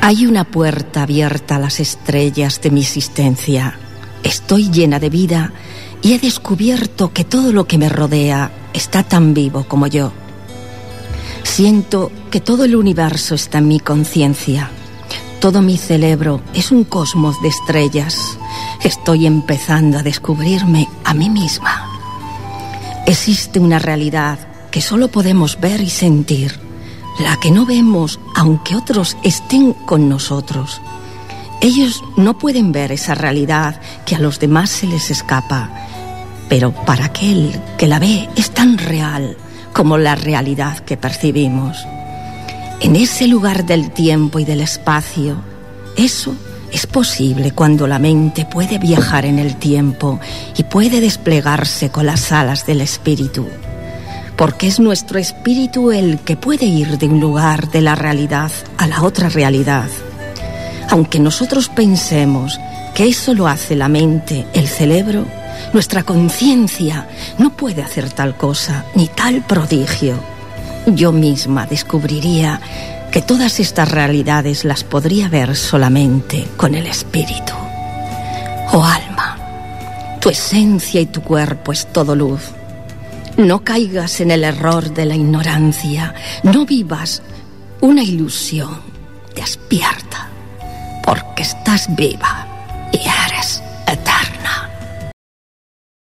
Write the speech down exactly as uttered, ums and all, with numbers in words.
Hay una puerta abierta a las estrellas de mi existencia. Estoy llena de vida y he descubierto que todo lo que me rodea está tan vivo como yo. Siento que todo el universo está en mi conciencia. Todo mi cerebro es un cosmos de estrellas. Estoy empezando a descubrirme a mí misma. Existe una realidad que solo podemos ver y sentir, la que no vemos aunque otros estén con nosotros. Ellos no pueden ver esa realidad que a los demás se les escapa, pero para aquel que la ve es tan real como la realidad que percibimos. En ese lugar del tiempo y del espacio, eso es posible cuando la mente puede viajar en el tiempo y puede desplegarse con las alas del espíritu, porque es nuestro espíritu el que puede ir de un lugar de la realidad a la otra realidad. Aunque nosotros pensemos que eso lo hace la mente, el cerebro, nuestra conciencia no puede hacer tal cosa, ni tal prodigio. Yo misma descubriría que todas estas realidades las podría ver solamente con el espíritu. Oh alma, tu esencia y tu cuerpo es todo luz. No caigas en el error de la ignorancia, no vivas una ilusión. Despierta, porque estás viva.